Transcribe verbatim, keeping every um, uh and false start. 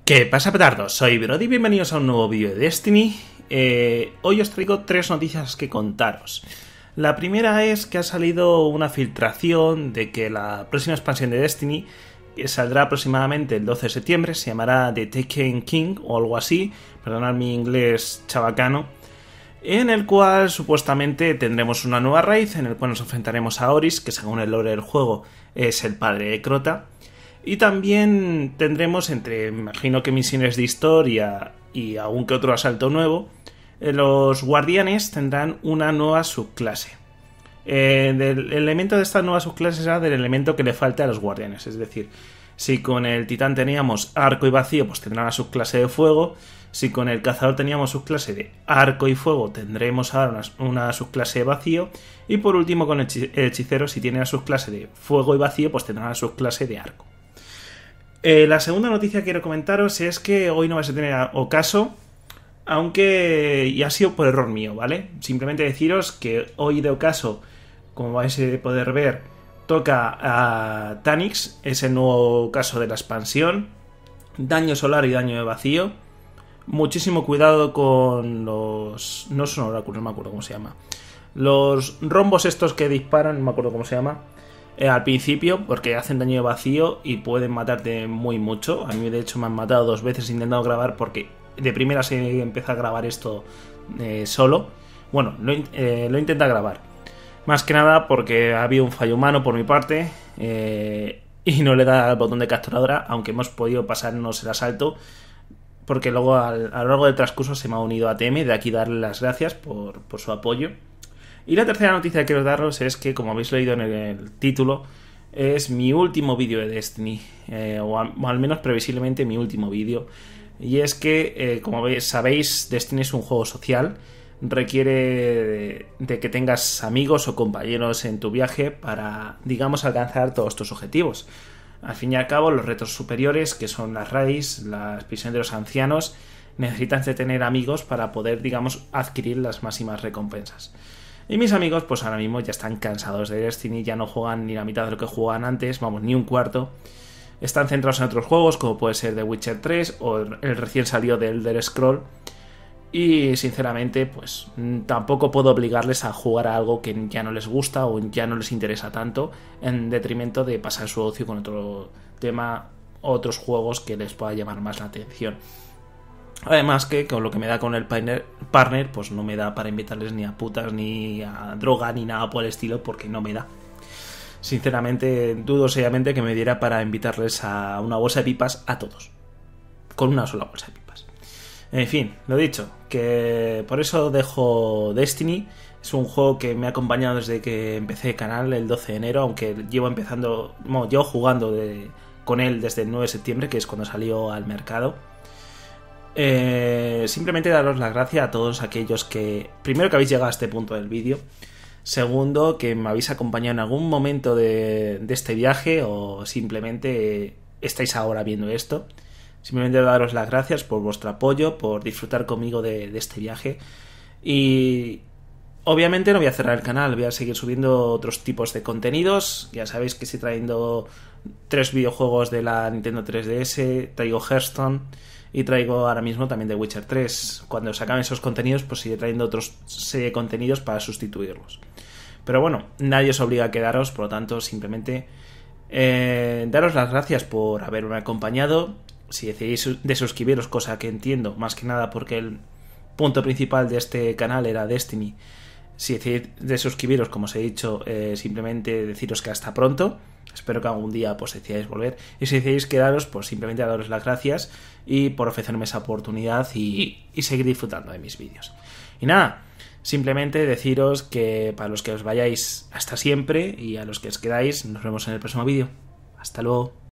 ¿Qué pasa, petardos? Soy Brody y bienvenidos a un nuevo vídeo de Destiny. Eh, hoy os traigo tres noticias que contaros. La primera es que ha salido una filtración de que la próxima expansión de Destiny, que saldrá aproximadamente el doce de septiembre, se llamará The Taken King o algo así, perdonad mi inglés chabacano, en el cual supuestamente tendremos una nueva raid en el cual nos enfrentaremos a Oris, que según el lore del juego es el padre de Crota. Y también tendremos, entre, me imagino que misiones de historia y algún que otro asalto nuevo, eh, los guardianes tendrán una nueva subclase. Eh, del elemento de esta nueva subclase será del elemento que le falta a los guardianes. Es decir, si con el titán teníamos arco y vacío, pues tendrá una subclase de fuego. Si con el cazador teníamos subclase de arco y fuego, tendremos ahora una, una subclase de vacío. Y por último, con el hechicero, si tiene la subclase de fuego y vacío, pues tendrá una subclase de arco. Eh, la segunda noticia que quiero comentaros es que hoy no vais a tener ocaso, aunque ya ha sido por error mío, ¿vale? Simplemente deciros que hoy de ocaso, como vais a poder ver, toca a Tanix, es el nuevo caso de la expansión, daño solar y daño de vacío. Muchísimo cuidado con los... no son oráculos, no me acuerdo cómo se llama. Los rombos estos que disparan, no me acuerdo cómo se llama. Eh, al principio, porque hacen daño de vacío y pueden matarte muy mucho. A mí de hecho me han matado dos veces intentando grabar, porque de primera se empieza a grabar esto eh, solo. Bueno, lo, eh, lo intenta grabar. Más que nada porque ha habido un fallo humano por mi parte eh, y no le da al botón de capturadora, aunque hemos podido pasarnos el asalto, porque luego al, a lo largo del transcurso se me ha unido A T M. De aquí darle las gracias por, por su apoyo. Y la tercera noticia que quiero daros es que, como habéis leído en el, el título, es mi último vídeo de Destiny, eh, o, a, o al menos previsiblemente mi último vídeo. Y es que, eh, como veis, sabéis, Destiny es un juego social, requiere de, de que tengas amigos o compañeros en tu viaje para, digamos, alcanzar todos tus objetivos. Al fin y al cabo, los retos superiores, que son las raids, las prisiones de los ancianos, necesitan de tener amigos para poder, digamos, adquirir las máximas recompensas. Y mis amigos, pues ahora mismo ya están cansados de Destiny, ya no juegan ni la mitad de lo que jugaban antes, vamos, ni un cuarto. Están centrados en otros juegos, como puede ser The Witcher tres o el recién salido de Elder Scroll. Y sinceramente, pues tampoco puedo obligarles a jugar a algo que ya no les gusta o ya no les interesa tanto, en detrimento de pasar su ocio con otro tema, otros juegos que les pueda llamar más la atención. Además que con lo que me da con el partner, partner, pues no me da para invitarles ni a putas, ni a droga, ni nada por el estilo, porque no me da. Sinceramente, dudo seriamente que me diera para invitarles a una bolsa de pipas a todos. Con una sola bolsa de pipas. En fin, lo dicho, que por eso dejo Destiny. Es un juego que me ha acompañado desde que empecé el canal el doce de enero, aunque llevo empezando, bueno, llevo jugando de, con él desde el nueve de septiembre, que es cuando salió al mercado. Eh, simplemente daros las gracias a todos aquellos que, primero, que habéis llegado a este punto del vídeo, segundo, que me habéis acompañado en algún momento de, de este viaje, o simplemente estáis ahora viendo esto. Simplemente daros las gracias por vuestro apoyo, por disfrutar conmigo de, de este viaje. Y obviamente no voy a cerrar el canal, voy a seguir subiendo otros tipos de contenidos. Ya sabéis que estoy trayendo tres videojuegos de la Nintendo tres D S, traigo Hearthstone y traigo ahora mismo también The Witcher tres. Cuando se acaben esos contenidos, pues seguiré trayendo otros serie de contenidos para sustituirlos. Pero bueno, nadie os obliga a quedaros, por lo tanto, simplemente eh, daros las gracias por haberme acompañado. Si decidís de suscribiros, cosa que entiendo, más que nada porque el punto principal de este canal era Destiny. Si decidís de suscribiros, como os he dicho, eh, simplemente deciros que hasta pronto. Espero que algún día pues decidáis volver. Y si decidís quedaros, pues simplemente daros las gracias y por ofrecerme esa oportunidad y, y seguir disfrutando de mis vídeos. Y nada, simplemente deciros que para los que os vayáis, hasta siempre, y a los que os quedáis, nos vemos en el próximo vídeo. Hasta luego.